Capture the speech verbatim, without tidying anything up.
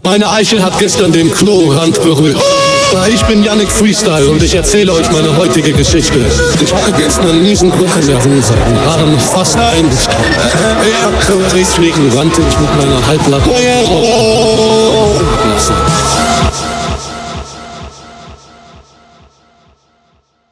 Meine Eichel hat gestern den Klorand berührt. Ich bin Yannick Freestyle und ich erzähle euch meine heutige Geschichte. Ich hatte gestern einen miesen Bruch in der Hose und war noch fast eingeschlafen. Deswegen rannte ich mit meiner Halblatte